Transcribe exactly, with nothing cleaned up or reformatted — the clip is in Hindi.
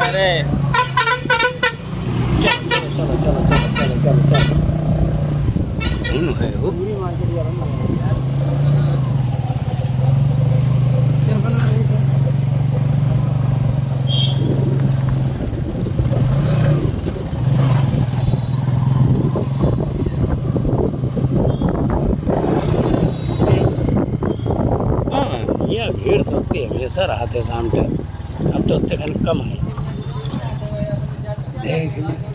अरे चलो चलो चलो चलो चलो चलो चलो है वो यह भीड़ तो होती है हमेशा रहते शाम के अब तो कम है देख